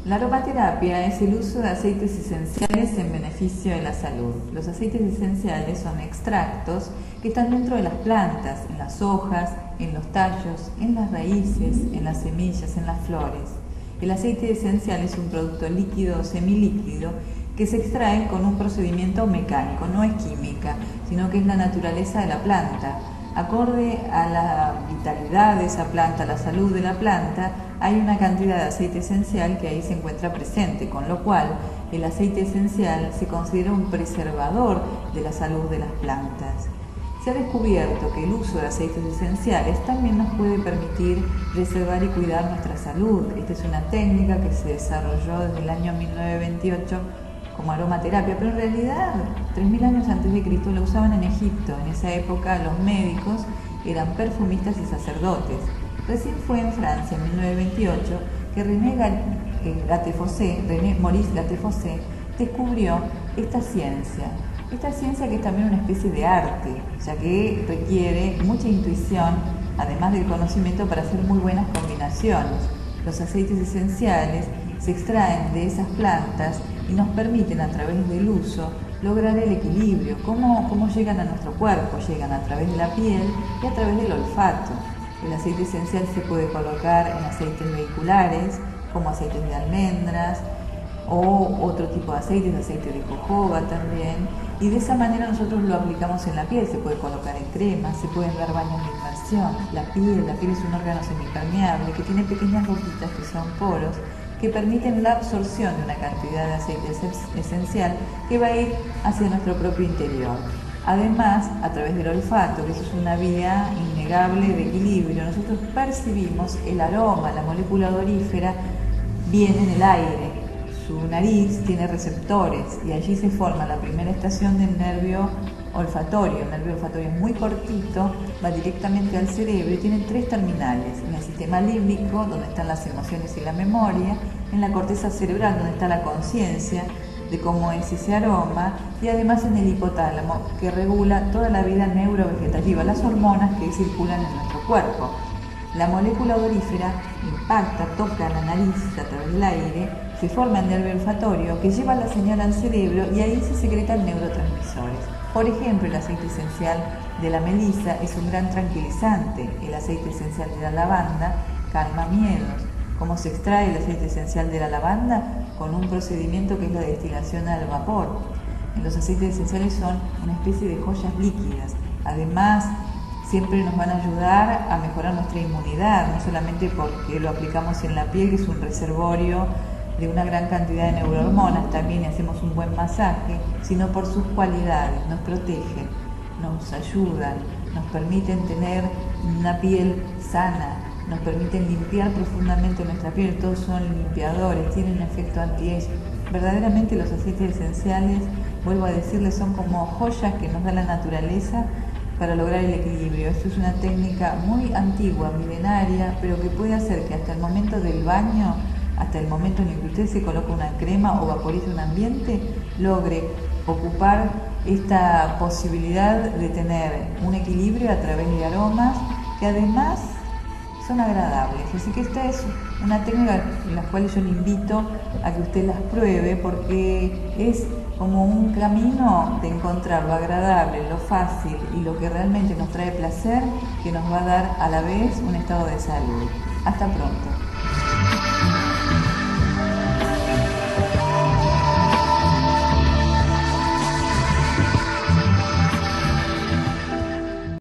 La aromaterapia es el uso de aceites esenciales en beneficio de la salud. Los aceites esenciales son extractos que están dentro de las plantas, en las hojas, en los tallos, en las raíces, en las semillas, en las flores. El aceite esencial es un producto líquido o semilíquido que se extrae con un procedimiento mecánico, no es química, sino que es la naturaleza de la planta. Acorde a la vitalidad de esa planta, a la salud de la planta, hay una cantidad de aceite esencial que ahí se encuentra presente, con lo cual el aceite esencial se considera un preservador de la salud de las plantas. Se ha descubierto que el uso de aceites esenciales también nos puede permitir preservar y cuidar nuestra salud. Esta es una técnica que se desarrolló desde el año 1928 como aromaterapia, pero en realidad 3000 años antes de Cristo la usaban en Egipto. En esa época los médicos eran perfumistas y sacerdotes. Recién fue en Francia, en 1928, que René Maurice Gattefossé descubrió esta ciencia que es también una especie de arte, ya que requiere mucha intuición, además del conocimiento, para hacer muy buenas combinaciones. Los aceites esenciales se extraen de esas plantas y nos permiten, a través del uso, lograr el equilibrio. ¿Cómo llegan a nuestro cuerpo? Llegan a través de la piel y a través del olfato. El aceite esencial se puede colocar en aceites vehiculares, como aceites de almendras, o otro tipo de aceites, aceite de jojoba también, y de esa manera nosotros lo aplicamos en la piel. Se puede colocar en cremas, se pueden dar baños de inmersión. La piel es un órgano semipermeable que tiene pequeñas gotitas que son poros, que permiten la absorción de una cantidad de aceite esencial que va a ir hacia nuestro propio interior. Además, a través del olfato, que eso es una vía innegable de equilibrio, nosotros percibimos el aroma, la molécula odorífera viene en el aire. Su nariz tiene receptores y allí se forma la primera estación del nervio olfatorio. El nervio olfatorio es muy cortito, va directamente al cerebro y tiene 3 terminales: en el sistema límbico, donde están las emociones y la memoria; en la corteza cerebral, donde está la conciencia de cómo es ese aroma; y además en el hipotálamo, que regula toda la vida neurovegetativa, las hormonas que circulan en nuestro cuerpo. La molécula odorífera impacta, toca la nariz a través del aire, se forma el nervio olfatorio que lleva la señal al cerebro y ahí se secretan neurotransmisores. Por ejemplo, el aceite esencial de la melisa es un gran tranquilizante. El aceite esencial de la lavanda calma miedos. ¿Cómo se extrae el aceite esencial de la lavanda? Con un procedimiento que es la destilación al vapor. Los aceites esenciales son una especie de joyas líquidas. Además, siempre nos van a ayudar a mejorar nuestra inmunidad, no solamente porque lo aplicamos en la piel, que es un reservorio de una gran cantidad de neurohormonas, también hacemos un buen masaje, sino por sus cualidades. Nos protegen, nos ayudan, nos permiten tener una piel sana, nos permiten limpiar profundamente nuestra piel. Todos son limpiadores, tienen un efecto anti-age. Verdaderamente los aceites esenciales, vuelvo a decirles, son como joyas que nos da la naturaleza para lograr el equilibrio. Esto es una técnica muy antigua, milenaria, pero que puede hacer que hasta el momento del baño, hasta el momento en el que usted se coloca una crema o vaporiza un ambiente, logre ocupar esta posibilidad de tener un equilibrio a través de aromas que además son agradables. Así que esta es una técnica en la cual yo le invito a que usted las pruebe, porque es como un camino de encontrar lo agradable, lo fácil y lo que realmente nos trae placer, que nos va a dar a la vez un estado de salud. Hasta pronto.